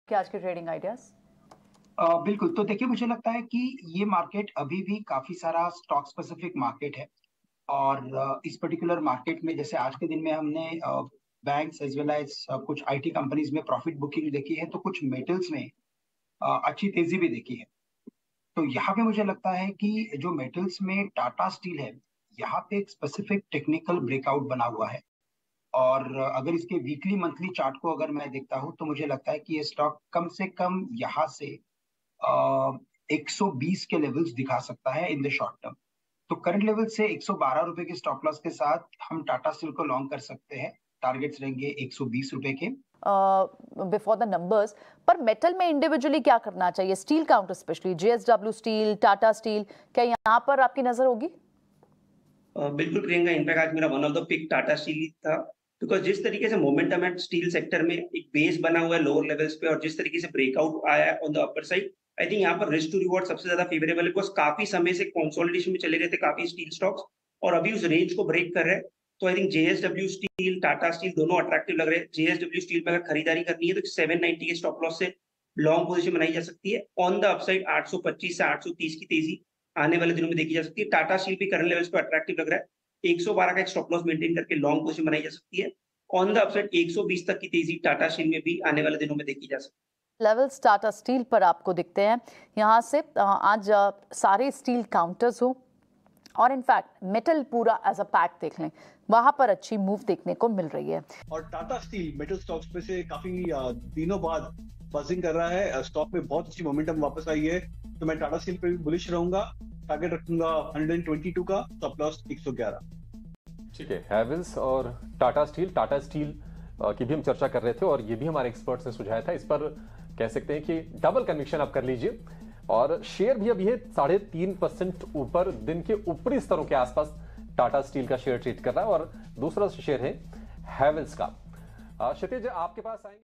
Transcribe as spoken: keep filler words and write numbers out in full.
क्या आज के ट्रेडिंग आइडियाज? अ, बिल्कुल, तो देखिए मुझे लगता है कि ये मार्केट अभी भी काफ़ी सारा स्टॉक स्पेसिफिक मार्केट है और अ, इस पर्टिकुलर मार्केट में जैसे आज के दिन में हमने uh, banks as well as uh, कुछ आईटी कंपनीज़ में प्रॉफिट बुकिंग देखी है, तो कुछ मेटल्स में अ, अच्छी तेज़ी भी देखी है। तो यहाँ पे मुझे लगता है कि जो मेटल्स में टाटा स्टील है, यहाँ पे एक स्पेसिफिक टेक्निकल ब्रेकआउट बना हुआ है और अ, अगर इसके वीकली मंथली चार्ट को अगर मैं देखता हूँ, तो मुझे लगता है कि ये स्टॉक कम से कम यहाँ से अ, एक सौ बीस के लेवल्स दिखा सकता है इन द शॉर्ट टर्म। तो करंट लेवल से एक सौ बारह रुपए के स्टॉप लॉस के साथ हम टाटा स्टील को लॉन्ग कर सकते हैं। टारगेट्स रहेंगे एक सौ बीस रुपए के। बिफोर द नंबर्स, पर मेटल में इंडिविजुअली क्या करना चाहिए? Steel counter specially JSW steel, Tata steel, क्या यहाँ पर आपकी नजर होगी? अ, बिल्कुल प्रियंका, इनफैक्ट आज मेरा one of the pick Tata steel ही था। बिकॉज़ जिस तरीके से मोमेंटम है स्टील सेक्टर में, एक बेस बना हुआ है लोअर लेवल्स पे और जिस तरीके से ब्रेकआउट आया है on the upper side, I think यहाँ पर रिस्क टू रिवॉर्ड सबसे ज़्यादा फेवरेबल है। बिकॉज़ काफ़ी समय से कंसोलिडेशन में चले गए थे काफ़ी स्टील स्टॉक्स और अभी उस रेंज को ब्रेक कर रहे हैं। तो I think JSW steel, Tata steel दोनों अट्रैक्टिव लग रहे हैं। जेएसडब्ल्यू स्टील में अगर खरीदारी करनी है तो सात सौ नब्बे के स्टॉप लॉस से लॉन्ग पोजीशन बनाई जा सकती है। ऑन द अपसाइड आठ सौ पच्चीस से आठ सौ तीस की तेजी आने वाले दिनों में देखी जा सकती है। टाटा स्टील भी करंट लेवल्स पे अट्रैक्टिव लग रहा है। एक सौ बारह का एक स्टॉप लॉस मेंटेन करके लॉन्ग पोजीशन बनाई जा सकती है। ऑन द अपसाइड एक सौ बीस तक की तेजी टाटा स्टील में भी आने वाले दिनों में देखी जा सकती है। लेवल्स टाटा स्टील पर आपको दिखते हैं यहाँ से। अ, आज अ, सारे स्टील काउंटर्स हो और इनफैक्ट मेटल पूरा एज अ पैक देख लें, वहां पर अच्छी मूव देखने को मिल रही है। और टाटा स्टील मेटल स्टॉक्स में से काफी अ, दिनों बाद बजिंग कर रहा है। स्टॉक में बहुत अच्छी मोमेंटम वापस आई है, तो मैं टाटा स्टील पे भी बुलिश रहूंगा। टारगेट रखूंगा एक सौ बाईस का, स्टॉप लॉस एक सौ ग्यारह। ठीक है, हैवेल्स और Tata Steel Tata Steel uh, की भी हम चर्चा कर रहे थे और ये भी हमारे एक्सपर्ट्स ने सुझाया था। इस पर कह सकते हैं कि डबल कन्विक्शन आप कर लीजिए और शेयर भी अभी है साढ़े तीन परसेंट ऊपर, दिन के ऊपरी स्तरों के आसपास टाटा स्टील का शेयर ट्रेड कर रहा है और दूसरा शेयर है हैवेल्स का। क्षितिज, आपके पास आएंगे।